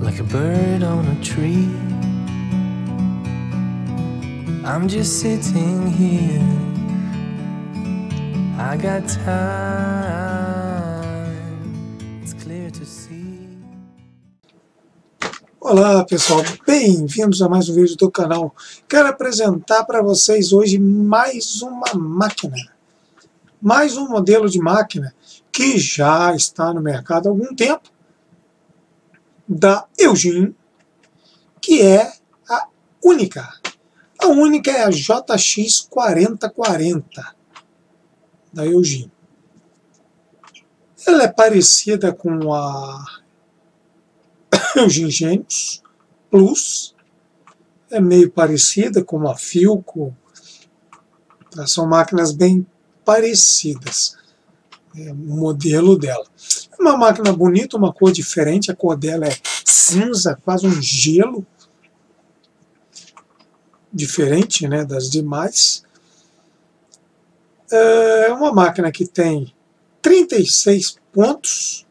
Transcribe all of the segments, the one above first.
like a bird on a tree. I'm just sitting here, I got time, it's clear to see. Olá pessoal, bem-vindos a mais um vídeo do canal. Quero apresentar para vocês hoje mais uma máquina, mais um modelo de máquina que já está no mercado há algum tempo, da Eugene, que é a Única. A Única é a JX4040 da Eugene. Ela é parecida com a Eugene Genius Plus, é meio parecida com a Philco, são máquinas bem parecidas, o modelo dela. É uma máquina bonita, uma cor diferente, a cor dela é cinza, quase um gelo, diferente, né, das demais. É uma máquina que tem 36 pontos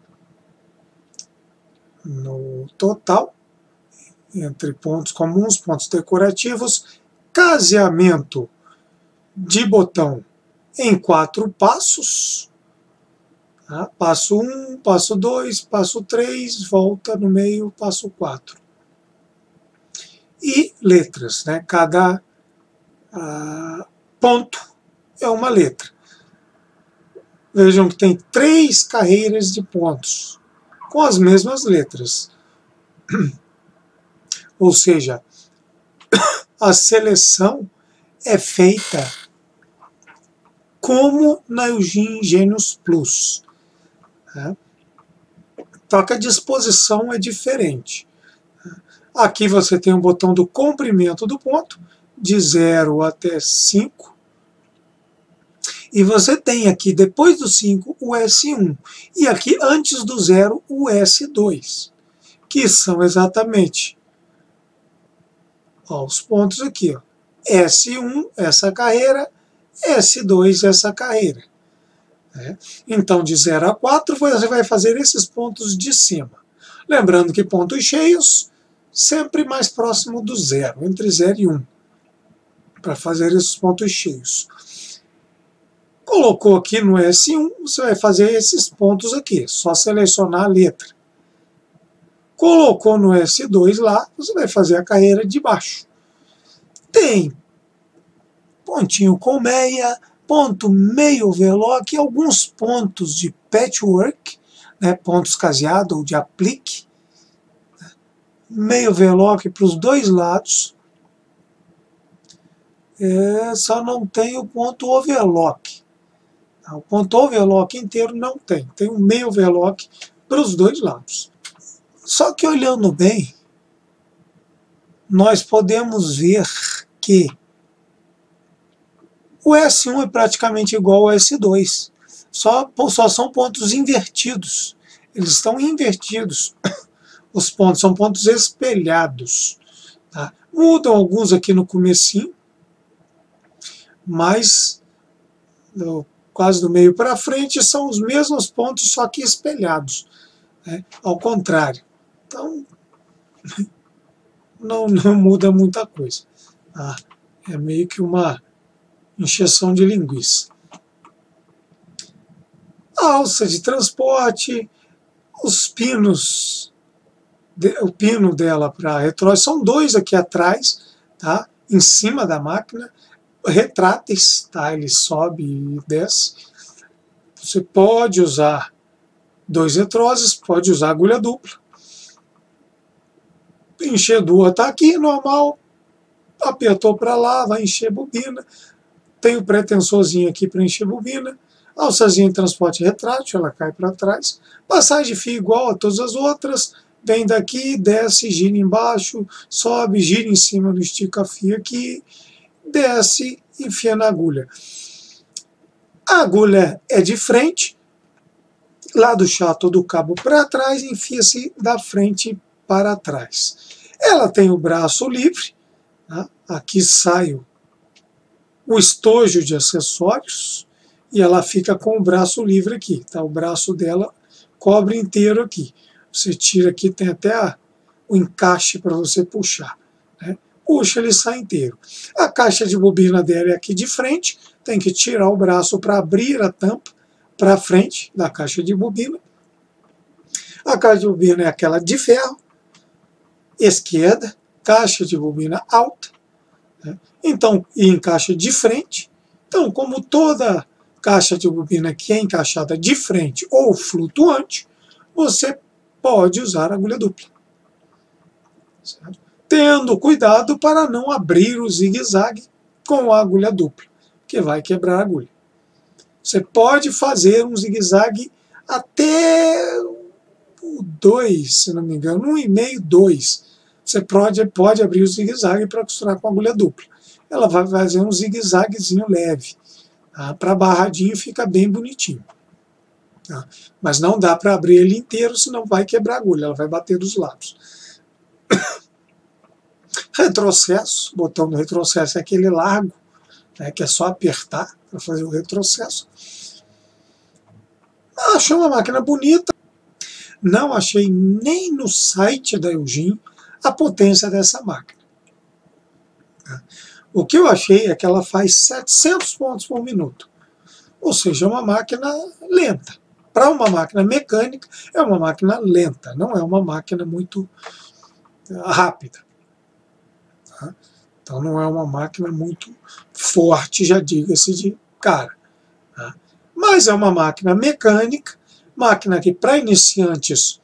no total, entre pontos comuns, pontos decorativos, caseamento de botão em 4 passos, tá? Passo 1, passo 2, passo 3, volta no meio, passo 4. E letras, né? Cada ponto é uma letra. Vejam que tem 3 carreiras de pontos com as mesmas letras. Ou seja, a seleção é feita como na Eugene Genius Plus. Só que a disposição é diferente. Aqui você tem o botão do comprimento do ponto, de 0 até 5. E você tem aqui, depois do 5, o S1. E aqui, antes do 0, o S2. Que são exatamente os pontos aqui. S1, essa carreira, S2, essa carreira. Então, de 0 a 4, você vai fazer esses pontos de cima. Lembrando que pontos cheios, sempre mais próximo do 0, entre 0 e 1, para fazer esses pontos cheios. Colocou aqui no S1, você vai fazer esses pontos aqui, só selecionar a letra. Colocou no S2 lá, você vai fazer a carreira de baixo. Tem pontinho colmeia, ponto meio overlock, alguns pontos de patchwork, né, pontos caseados ou de aplique, meio overlock para os dois lados, só não tem o ponto overlock. O ponto overlock inteiro não tem, tem um meio overlock para os dois lados. Só que olhando bem, nós podemos ver que o S1 é praticamente igual ao S2, só são pontos invertidos, eles estão invertidos, os pontos são pontos espelhados. Tá? Mudam alguns aqui no comecinho, mas quase do meio para frente são os mesmos pontos, só que espelhados, né? Ao contrário. Então, não muda muita coisa. Tá? É meio que uma encheção de linguiça. A alça de transporte, os pinos, o pino dela para retrógrado, são 2 aqui atrás, tá? Em cima da máquina, retráteis, tá? Ele sobe e desce. Você pode usar 2 retroses, pode usar agulha dupla. Enchedura está aqui, normal, apertou para lá, vai encher bobina. Tem o pretensorzinho aqui para encher bobina. Alçazinha de transporte retrátil, ela cai para trás. Passagem de fio igual a todas as outras. Vem daqui, desce, gira embaixo, sobe, gira em cima do estica-fio aqui, desce, enfia na agulha. A agulha é de frente, lá do chato do cabo para trás, enfia-se da frente para trás. Ela tem o braço livre, tá? Aqui sai o estojo de acessórios, e ela fica com o braço livre aqui, tá? O braço dela cobre inteiro aqui. Você tira aqui, tem até o encaixe para você puxar, né? Puxa, ele sai inteiro. A caixa de bobina dela é aqui de frente, tem que tirar o braço para abrir a tampa para frente da caixa de bobina. A caixa de bobina é aquela de ferro, esquerda, caixa de bobina alta, né? Então, e encaixa de frente. Então, como toda caixa de bobina que é encaixada de frente ou flutuante, você pode usar agulha dupla, certo? Tendo cuidado para não abrir o zigue-zague com a agulha dupla, que vai quebrar a agulha. Você pode fazer um zigue-zague até o 2, se não me engano, 1,5, 2. Você pode abrir o zigue-zague para costurar com a agulha dupla. Ela vai fazer um zigue-zaguezinho leve. Tá? Para barradinho fica bem bonitinho. Tá? Mas não dá para abrir ele inteiro, senão vai quebrar a agulha, ela vai bater dos lados. Retrocesso, o botão do retrocesso é aquele largo, né, que é só apertar para fazer o retrocesso. Achei uma máquina bonita. Não achei nem no site da Eugene a potência dessa máquina. O que eu achei é que ela faz 700 pontos por minuto. Ou seja, é uma máquina lenta. Para uma máquina mecânica, é uma máquina lenta, não é uma máquina muito rápida. Tá? Então não é uma máquina muito forte, já diga-se de cara. Tá? Mas é uma máquina mecânica, máquina que para iniciantes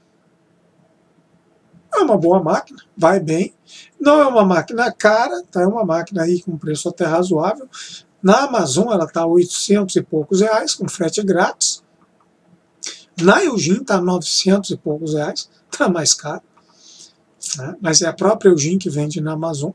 é uma boa máquina, vai bem. Não é uma máquina cara, tá? É uma máquina aí com preço até razoável. Na Amazon ela está a 800 e poucos reais, com frete grátis. Na Eugene está a 900 e poucos reais, está mais caro. Né? Mas é a própria Eugene que vende na Amazon.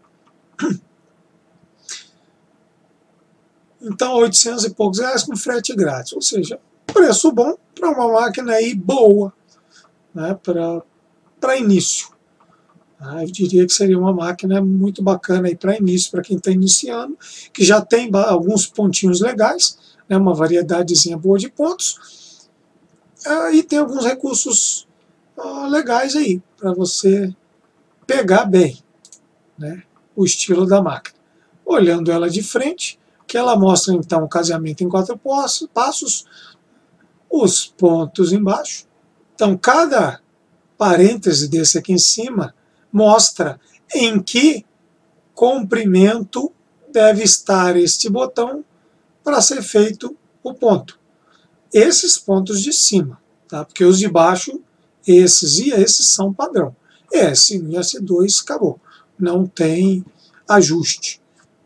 Então, 800 e poucos reais com frete grátis. Ou seja, preço bom para uma máquina aí boa, né? Para início. Eu diria que seria uma máquina muito bacana para início, para quem está iniciando, que já tem alguns pontinhos legais, né, uma variedadezinha boa de pontos, e tem alguns recursos legais aí, para você pegar bem, né, o estilo da máquina. Olhando ela de frente, que ela mostra então o caseamento em 4 passos, os pontos embaixo. Então cada parêntese desse aqui em cima mostra em que comprimento deve estar este botão para ser feito o ponto. Esses pontos de cima, tá? Porque os de baixo, esses e esses são padrão. S1 e S2 acabou. Não tem ajuste.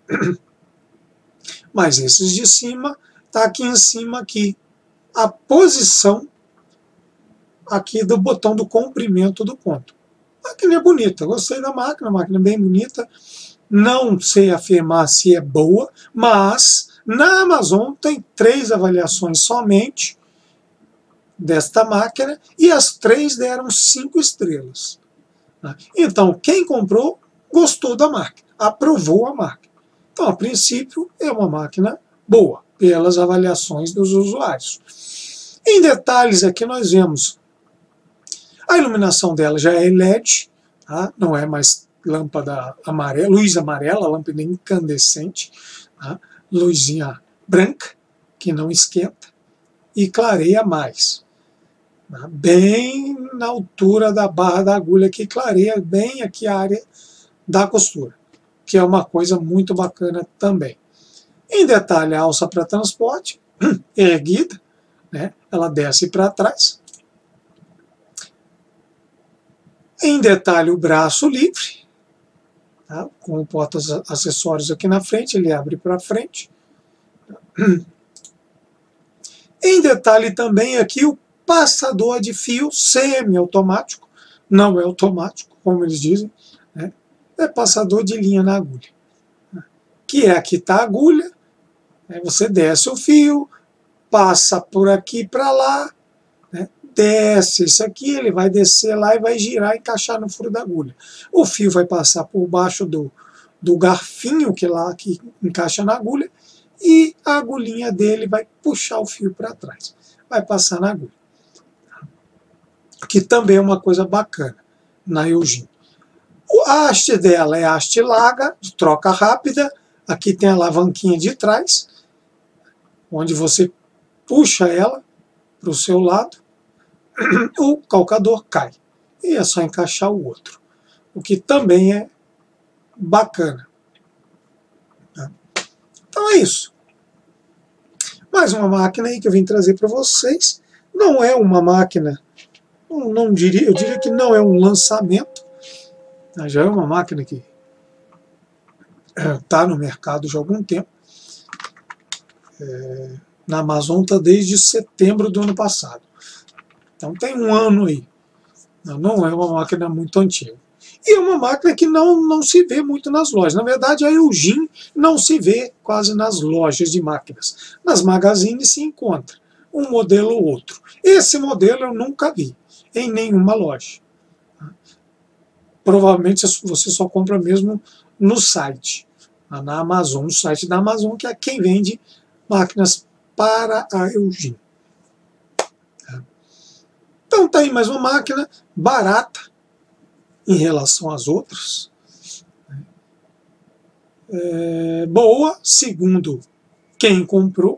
Mas esses de cima, está aqui em cima aqui, a posição aqui do botão do comprimento do ponto. A máquina é bonita, gostei da máquina, a máquina é bem bonita. Não sei afirmar se é boa, mas na Amazon tem 3 avaliações somente desta máquina e as 3 deram 5 estrelas. Então, quem comprou gostou da máquina, aprovou a máquina. Então, a princípio, é uma máquina boa, pelas avaliações dos usuários. Em detalhes aqui nós vemos a iluminação dela já é LED, tá? Não é mais lâmpada amarela, luz amarela, lâmpada incandescente, tá? Luzinha branca, que não esquenta, e clareia mais. Tá? Bem na altura da barra da agulha, que clareia bem aqui a área da costura, que é uma coisa muito bacana também. Em detalhe, a alça para transporte, erguida, né? Ela desce para trás. Em detalhe, o braço livre, tá? Com o porta-acessórios aqui na frente, ele abre para frente. Em detalhe também aqui o passador de fio semi-automático, não é automático, como eles dizem, né? É passador de linha na agulha. Que é aqui está a agulha, né? Você desce o fio, passa por aqui para lá, né? Desce isso aqui, ele vai descer lá e vai girar e encaixar no furo da agulha. O fio vai passar por baixo do garfinho que encaixa na agulha e a agulhinha dele vai puxar o fio para trás. Vai passar na agulha. que também é uma coisa bacana na Eugene. A haste dela é haste larga, de troca rápida. Aqui tem a alavanquinha de trás, onde você puxa ela para o seu lado, o calcador cai. E é só encaixar o outro, o que também é bacana. Então é isso. Mais uma máquina aí que eu vim trazer para vocês. Não é uma máquina, eu diria que não é um lançamento. Já é uma máquina que está no mercado já há algum tempo. Na Amazon está desde setembro do ano passado. Então tem um ano aí. Não é uma máquina muito antiga. E é uma máquina que não se vê muito nas lojas. Na verdade, a Eugene não se vê quase nas lojas de máquinas. Nas magazines se encontra um modelo ou outro. Esse modelo eu nunca vi em nenhuma loja. Provavelmente você só compra mesmo no site, na Amazon, no site da Amazon, que é quem vende máquinas para a Eugene. Então tá aí mais uma máquina barata em relação às outras. Boa, segundo quem comprou.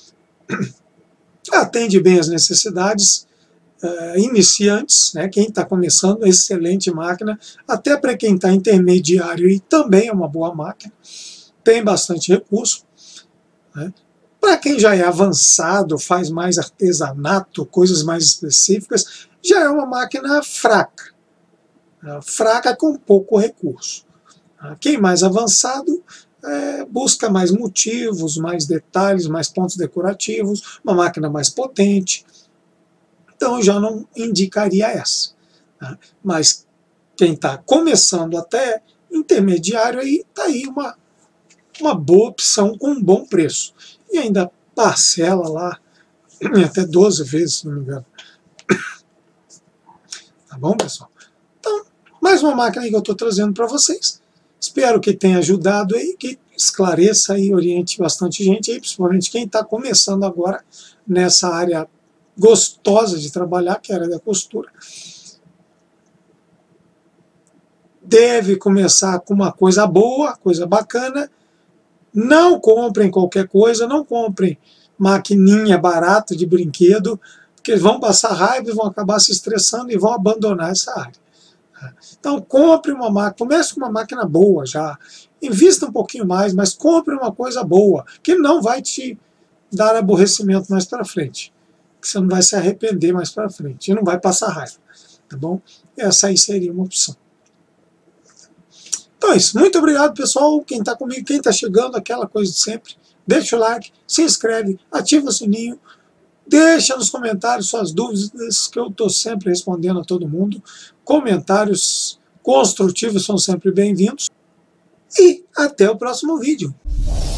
Atende bem as necessidades iniciantes, né? Quem está começando, excelente máquina. Até para quem está intermediário, e também é uma boa máquina. Tem bastante recurso, né? Para quem já é avançado, faz mais artesanato, coisas mais específicas, já é uma máquina fraca. Fraca com pouco recurso. Quem mais avançado busca mais motivos, mais detalhes, mais pontos decorativos, uma máquina mais potente. Então eu já não indicaria essa. Mas quem está começando até intermediário, aí está aí uma boa opção com um bom preço. E ainda parcela lá até 12 vezes, se não me engano. Tá bom, pessoal? Então, mais uma máquina aí que eu estou trazendo para vocês. Espero que tenha ajudado aí, que esclareça e oriente bastante gente aí, principalmente quem está começando agora nessa área gostosa de trabalhar, que é a área da costura. Deve começar com uma coisa boa, coisa bacana. Não comprem qualquer coisa, não comprem maquininha barata de brinquedo, porque eles vão passar raiva, vão acabar se estressando e vão abandonar essa área. Então compre uma máquina, comece com uma máquina boa já, invista um pouquinho mais, mas compre uma coisa boa, que não vai te dar aborrecimento mais para frente, que você não vai se arrepender mais para frente, e não vai passar raiva, tá bom? Essa aí seria uma opção. Então é isso, muito obrigado pessoal, quem está comigo, quem está chegando, aquela coisa de sempre, deixa o like, se inscreve, ativa o sininho, deixa nos comentários suas dúvidas, que eu estou sempre respondendo a todo mundo. Comentários construtivos são sempre bem-vindos. E até o próximo vídeo.